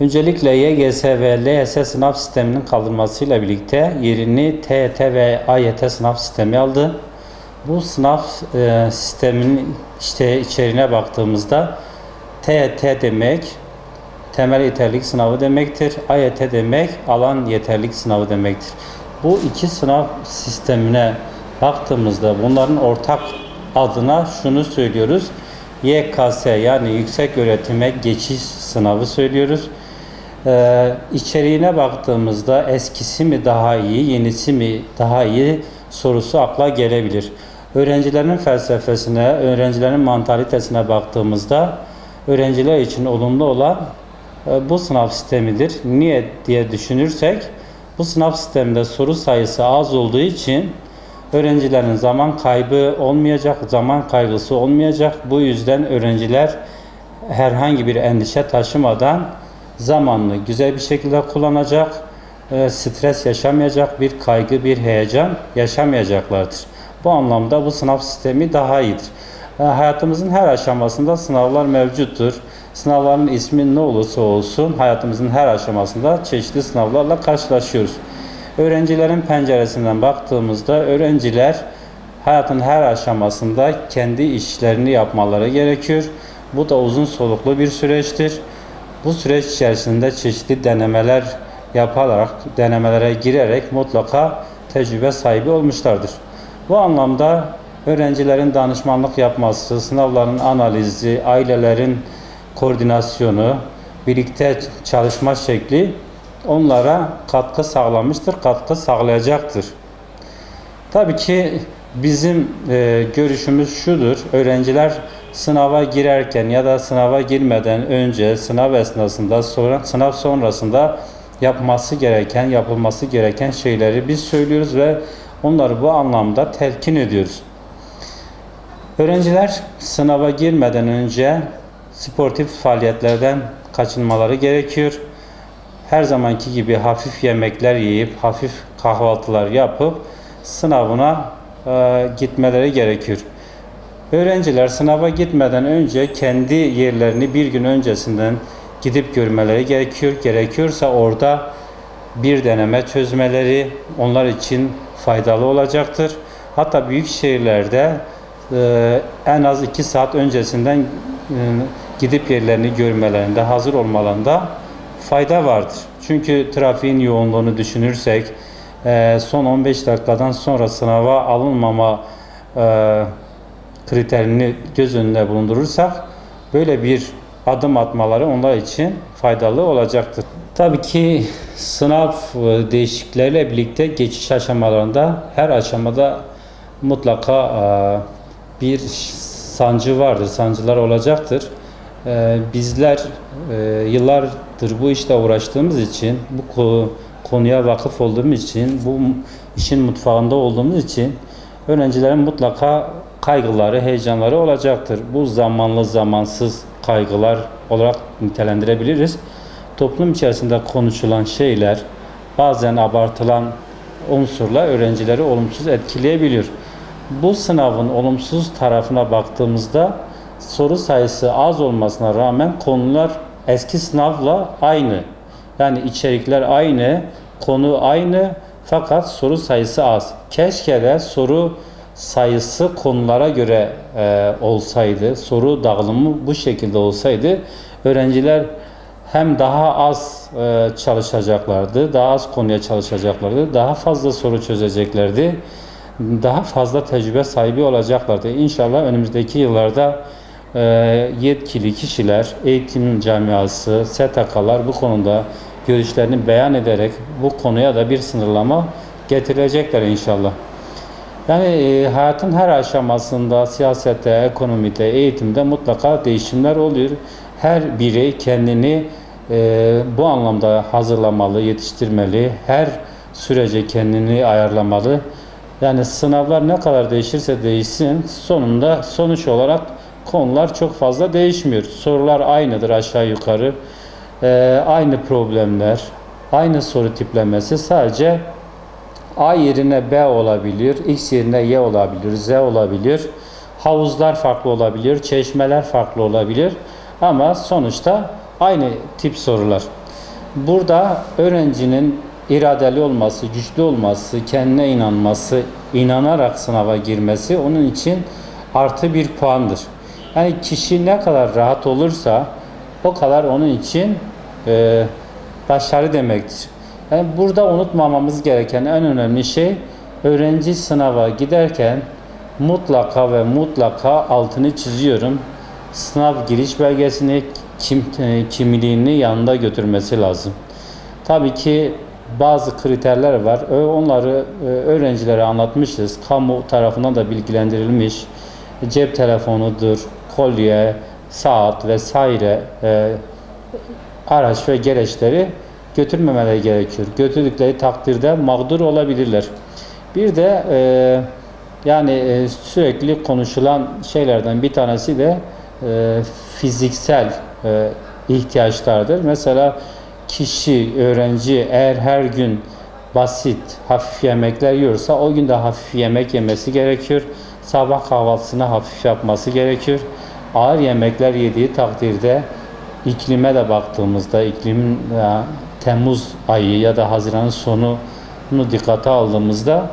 Öncelikle YGS ve LYS sınav sisteminin kaldırmasıyla birlikte yerini TYT ve AYT sınav sistemi aldı. Bu sınav sisteminin içeriğine baktığımızda TYT demek temel yeterlilik sınavı demektir. AYT demek alan yeterlilik sınavı demektir. Bu iki sınav sistemine baktığımızda bunların ortak adına şunu söylüyoruz. YKS yani yüksek öğretime geçiş sınavı söylüyoruz. İçeriğine baktığımızda eskisi mi daha iyi, yenisi mi daha iyi sorusu akla gelebilir. Öğrencilerin felsefesine, öğrencilerin mantalitesine baktığımızda öğrenciler için olumlu olan bu sınav sistemidir. Niye diye düşünürsek bu sınav sisteminde soru sayısı az olduğu için öğrencilerin zaman kaybı olmayacak, zaman kaygısı olmayacak. Bu yüzden öğrenciler herhangi bir endişe taşımadan zamanını güzel bir şekilde kullanacak, stres yaşamayacak, bir kaygı, bir heyecan yaşamayacaklardır. Bu anlamda bu sınav sistemi daha iyidir. Hayatımızın her aşamasında sınavlar mevcuttur. Sınavların ismi ne olursa olsun hayatımızın her aşamasında çeşitli sınavlarla karşılaşıyoruz. Öğrencilerin penceresinden baktığımızda öğrenciler hayatın her aşamasında kendi işlerini yapmaları gerekiyor. Bu da uzun soluklu bir süreçtir. Bu süreç içerisinde çeşitli denemeler yaparak, denemelere girerek mutlaka tecrübe sahibi olmuşlardır. Bu anlamda öğrencilerin danışmanlık yapması, sınavların analizi, ailelerin koordinasyonu, birlikte çalışma şekli onlara katkı sağlamıştır, katkı sağlayacaktır. Tabii ki bizim görüşümüz şudur, öğrenciler sınava girerken ya da sınava girmeden önce, sınav esnasında, sınav sonrasında yapılması gereken şeyleri biz söylüyoruz ve onları bu anlamda telkin ediyoruz. Öğrenciler sınava girmeden önce sportif faaliyetlerden kaçınmaları gerekiyor. Her zamanki gibi hafif yemekler yiyip, hafif kahvaltılar yapıp sınavına gitmeleri gerekiyor. Öğrenciler sınava gitmeden önce kendi yerlerini bir gün öncesinden gidip görmeleri gerekiyor. Gerekiyorsa orada bir deneme çözmeleri onlar için faydalı olacaktır. Hatta büyük şehirlerde en az 2 saat öncesinden gidip yerlerini görmelerinde, hazır olmalarında fayda vardır. Çünkü trafiğin yoğunluğunu düşünürsek, son 15 dakikadan sonra sınava alınmama kriterini göz önünde bulundurursak, böyle bir adım atmaları onlar için faydalı olacaktır. Tabii ki sınav değişiklikleriyle birlikte geçiş aşamalarında her aşamada mutlaka bir sancı vardır, sancılar olacaktır. Bizler yıllardır bu işte uğraştığımız için, bu konuya vakıf olduğumuz için, bu işin mutfağında olduğumuz için öğrencilerin mutlaka kaygıları, heyecanları olacaktır. Bu zamanlı, zamansız kaygılar olarak nitelendirebiliriz. Toplum içerisinde konuşulan şeyler, bazen abartılan unsurlar öğrencileri olumsuz etkileyebiliyor. Bu sınavın olumsuz tarafına baktığımızda soru sayısı az olmasına rağmen konular eski sınavla aynı. Yani içerikler aynı, konu aynı fakat soru sayısı az. Keşke de soru sayısı konulara göre olsaydı, soru dağılımı bu şekilde olsaydı öğrenciler hem daha az çalışacaklardı, daha az konuya çalışacaklardı, daha fazla soru çözeceklerdi, daha fazla tecrübe sahibi olacaklardı. İnşallah önümüzdeki yıllarda yetkili kişiler, eğitim camiası, STK'lar bu konuda görüşlerini beyan ederek bu konuya da bir sınırlama getirecekler inşallah. Yani hayatın her aşamasında, siyasette, ekonomide, eğitimde mutlaka değişimler oluyor. Her birey kendini bu anlamda hazırlamalı, yetiştirmeli, her sürece kendini ayarlamalı. Yani sınavlar ne kadar değişirse değişsin, sonunda sonuç olarak konular çok fazla değişmiyor. Sorular aynıdır aşağı yukarı. Aynı problemler, aynı soru tiplemesi, sadece A yerine B olabilir, X yerine Y olabilir, Z olabilir. Havuzlar farklı olabilir, çeşmeler farklı olabilir. Ama sonuçta aynı tip sorular. Burada öğrencinin iradeli olması, güçlü olması, kendine inanması, inanarak sınava girmesi onun için artı bir puandır. Yani kişi ne kadar rahat olursa o kadar onun için başarı demektir. Yani burada unutmamamız gereken en önemli şey, öğrenci sınava giderken mutlaka ve mutlaka altını çiziyorum, sınav giriş belgesini, kimliğini yanında götürmesi lazım. Tabii ki bazı kriterler var. Onları öğrencilere anlatmışız. Kamu tarafından da bilgilendirilmiş. Cep telefonudur, kolye, saat vesaire araç ve gereçleri götürmemeleri gerekiyor. Götürdükleri takdirde mağdur olabilirler. Bir de sürekli konuşulan şeylerden bir tanesi de fiziksel ihtiyaçlardır. Mesela kişi, öğrenci eğer her gün basit, hafif yemekler yiyorsa o gün de hafif yemek yemesi gerekiyor. Sabah kahvaltısını hafif yapması gerekiyor. Ağır yemekler yediği takdirde iklime de baktığımızda iklim Temmuz ayı ya da Haziran'ın sonunu dikkate aldığımızda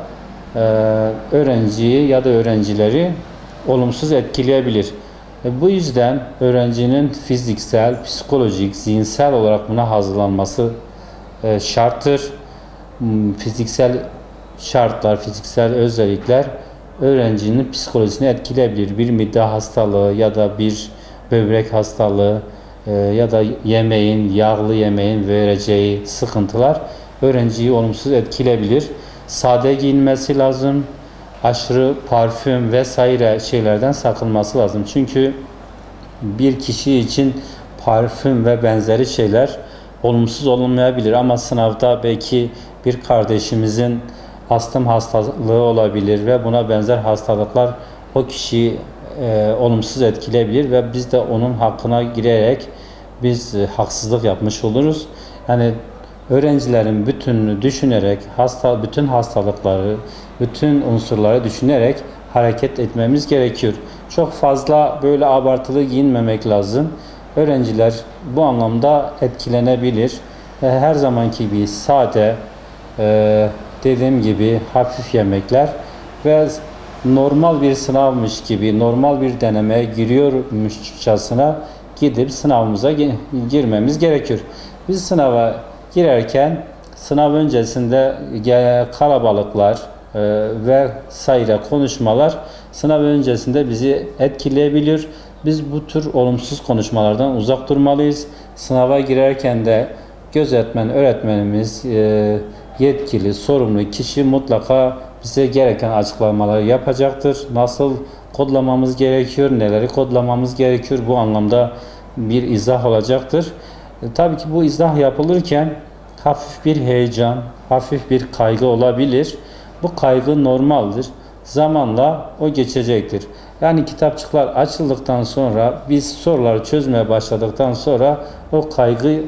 öğrenciyi ya da öğrencileri olumsuz etkileyebilir. Bu yüzden öğrencinin fiziksel, psikolojik, zihinsel olarak buna hazırlanması şarttır. Fiziksel şartlar, fiziksel özellikler öğrencinin psikolojisini etkileyebilir. Bir mide hastalığı ya da bir böbrek hastalığı ya da yağlı yemeğin vereceği sıkıntılar öğrenciyi olumsuz etkileyebilir. Sade giyinmesi lazım. Aşırı parfüm vesaire şeylerden sakınması lazım. Çünkü bir kişi için parfüm ve benzeri şeyler olumsuz olmayabilir ama sınavda belki bir kardeşimizin astım hastalığı olabilir ve buna benzer hastalıklar o kişiyi olumsuz etkileyebilir ve biz de onun hakkına girerek biz haksızlık yapmış oluruz. Yani öğrencilerin bütününü düşünerek, bütün hastalıkları, bütün unsurları düşünerek hareket etmemiz gerekiyor. Çok fazla böyle abartılı giyinmemek lazım. Öğrenciler bu anlamda etkilenebilir. Her zamanki gibi sade, dediğim gibi hafif yemekler ve normal bir sınavmış gibi, normal bir denemeye giriyormuşçasına gidip sınavımıza girmemiz gerekiyor. Biz sınava girerken sınav öncesinde kalabalıklar ve sayıda konuşmalar sınav öncesinde bizi etkileyebilir. Biz bu tür olumsuz konuşmalardan uzak durmalıyız. Sınava girerken de gözetmen öğretmenimiz, yetkili, sorumlu kişi mutlaka bize gereken açıklamaları yapacaktır. Nasıl kodlamamız gerekiyor, neleri kodlamamız gerekiyor, bu anlamda bir izah olacaktır. Tabii ki bu izah yapılırken hafif bir heyecan, hafif bir kaygı olabilir. Bu kaygı normaldir. Zamanla o geçecektir. Yani kitapçıklar açıldıktan sonra, biz soruları çözmeye başladıktan sonra o kaygı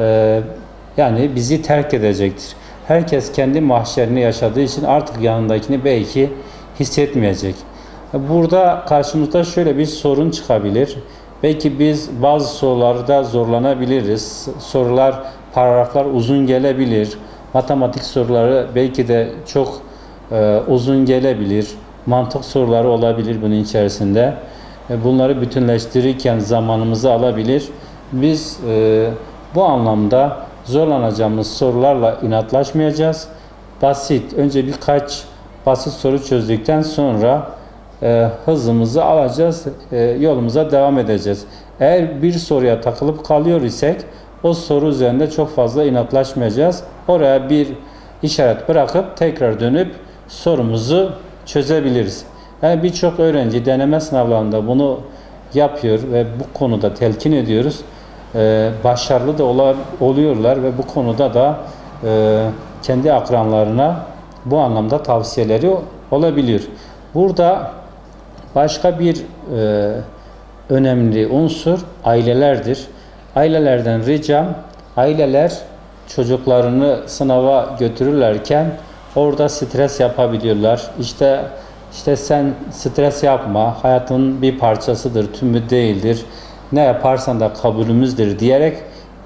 bizi terk edecektir. Herkes kendi mahşerini yaşadığı için artık yanındakini belki hissetmeyecek. Burada karşımızda şöyle bir sorun çıkabilir. Belki biz bazı sorularda zorlanabiliriz. Sorular, paragraflar uzun gelebilir. Matematik soruları belki de çok uzun gelebilir. Mantık soruları olabilir bunun içerisinde. Bunları bütünleştirirken zamanımızı alabilir. Biz bu anlamda zorlanacağımız sorularla inatlaşmayacağız. Önce birkaç basit soru çözdükten sonra hızımızı alacağız, yolumuza devam edeceğiz. Eğer bir soruya takılıp kalıyor isek o soru üzerinde çok fazla inatlaşmayacağız. Oraya bir işaret bırakıp tekrar dönüp sorumuzu çözebiliriz. Yani birçok öğrenci deneme sınavlarında bunu yapıyor ve bu konuda telkin ediyoruz. Başarılı da oluyorlar ve bu konuda da kendi akranlarına bu anlamda tavsiyeleri olabiliyor. Burada başka bir önemli unsur ailelerdir. Ailelerden ricam, aileler çocuklarını sınava götürürlerken orada stres yapabiliyorlar. İşte sen stres yapma, hayatın bir parçasıdır, tümü değildir. Ne yaparsan da kabulümüzdür diyerek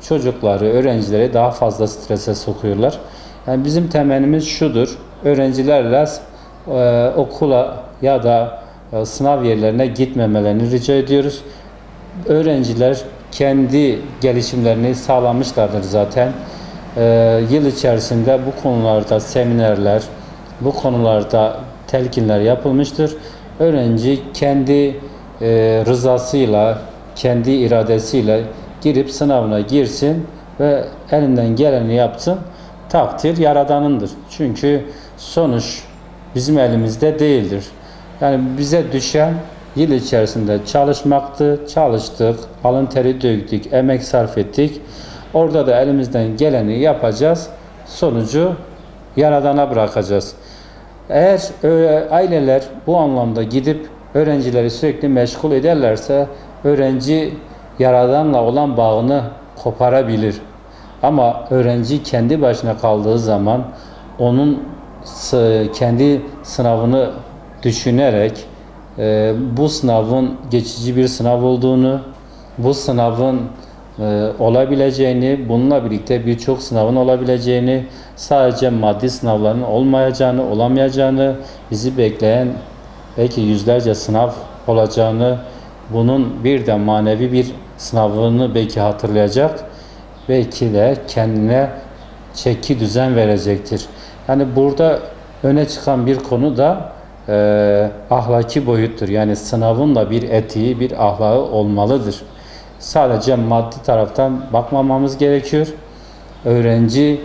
çocukları, öğrencileri daha fazla strese sokuyorlar. Yani bizim temennimiz şudur: öğrencilerle okula ya da sınav yerlerine gitmemelerini rica ediyoruz. Öğrenciler kendi gelişimlerini sağlamışlardır zaten. Yıl içerisinde bu konularda seminerler, bu konularda telkinler yapılmıştır. Öğrenci kendi rızasıyla, kendi iradesiyle girip sınavına girsin ve elinden geleni yapsın. Takdir Yaradan'ındır. Çünkü sonuç bizim elimizde değildir. Yani bize düşen yıl içerisinde çalışmaktı, çalıştık, alın teri döktük, emek sarf ettik. Orada da elimizden geleni yapacağız. Sonucu Yaradan'a bırakacağız. Eğer aileler bu anlamda gidip öğrencileri sürekli meşgul ederlerse öğrenci Yaradan'la olan bağını koparabilir. Ama öğrenci kendi başına kaldığı zaman onun kendi sınavını düşünerek bu sınavın geçici bir sınav olduğunu, bu sınavın olabileceğini, bununla birlikte birçok sınavın olabileceğini, sadece maddi sınavların olmayacağını, olamayacağını, bizi bekleyen belki yüzlerce sınav olacağını, bunun bir de manevi bir sınavını belki hatırlayacak, belki de kendine çeki düzen verecektir. Yani burada öne çıkan bir konu da ahlaki boyuttur. Yani sınavın da bir etiği, bir ahlakı olmalıdır. Sadece maddi taraftan bakmamamız gerekiyor. Öğrenci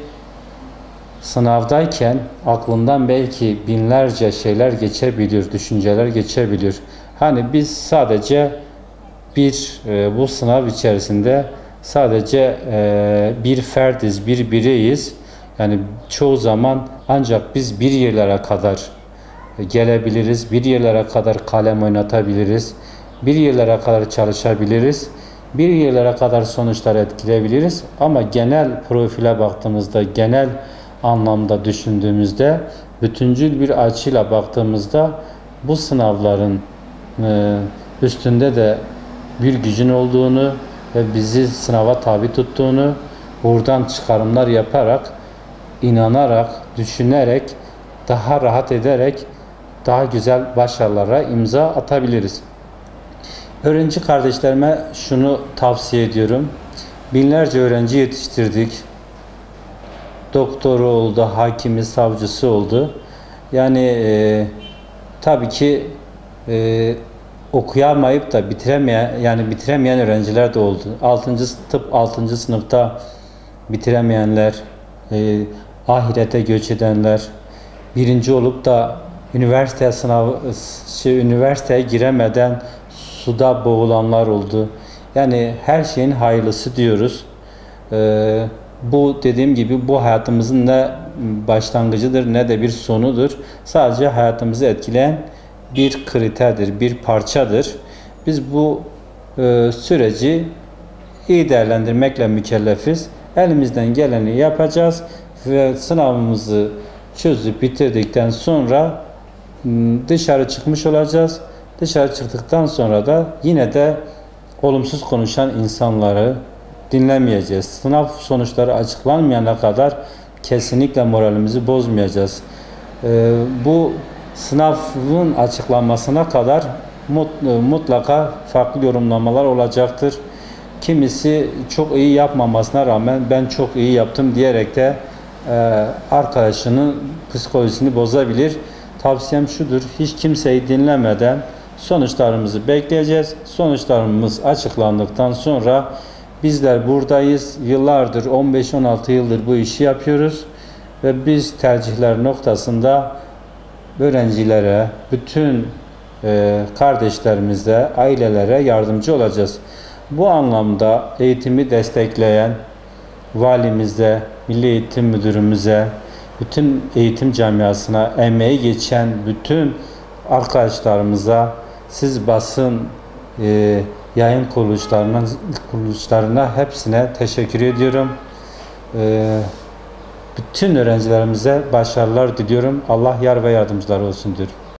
sınavdayken aklından belki binlerce şeyler geçebilir, düşünceler geçebilir. Hani biz sadece bu sınav içerisinde sadece bir ferdiz, bir bireyiz. Yani çoğu zaman ancak biz bir yerlere kadar gelebiliriz, bir yerlere kadar kalem oynatabiliriz, bir yerlere kadar çalışabiliriz, bir yerlere kadar sonuçlar etkileyebiliriz. Ama genel profile baktığımızda, genel anlamda düşündüğümüzde, bütüncül bir açıyla baktığımızda bu sınavların üstünde de bir gücün olduğunu ve bizi sınava tabi tuttuğunu, buradan çıkarımlar yaparak, inanarak, düşünerek, daha rahat ederek daha güzel başarılara imza atabiliriz. Öğrenci kardeşlerime şunu tavsiye ediyorum. Binlerce öğrenci yetiştirdik. Doktoru oldu, hakimi, savcısı oldu. Yani tabii ki okuyamayıp da bitiremeyen öğrenciler de oldu. 6. sınıfta bitiremeyenler, ahirete göç edenler, birinci olup da üniversiteye giremeden suda boğulanlar oldu. Yani her şeyin hayırlısı diyoruz. Bu dediğim gibi bu hayatımızın ne başlangıcıdır ne de bir sonudur. Sadece hayatımızı etkileyen bir kriterdir, bir parçadır. Biz bu süreci iyi değerlendirmekle mükellefiz. Elimizden geleni yapacağız ve sınavımızı çözüp bitirdikten sonra dışarı çıkmış olacağız. Dışarı çıktıktan sonra da yine de olumsuz konuşan insanları dinlemeyeceğiz. Sınav sonuçları açıklanmayana kadar kesinlikle moralimizi bozmayacağız. Bu sınavın açıklanmasına kadar mutlaka farklı yorumlamalar olacaktır. Kimisi çok iyi yapmamasına rağmen ben çok iyi yaptım diyerek de arkadaşının psikolojisini bozabilir. Tavsiyem şudur: hiç kimseyi dinlemeden sonuçlarımızı bekleyeceğiz. Sonuçlarımız açıklandıktan sonra bizler buradayız. Yıllardır, 15-16 yıldır bu işi yapıyoruz ve biz tercihler noktasında öğrencilere, bütün kardeşlerimize, ailelere yardımcı olacağız. Bu anlamda eğitimi destekleyen valimize, Milli Eğitim Müdürümüze, bütün eğitim camiasına emeği geçen bütün arkadaşlarımıza, siz basın yayın kuruluşlarına hepsine teşekkür ediyorum. Bütün öğrencilerimize başarılar diliyorum. Allah yar ve yardımcılar olsun diyorum.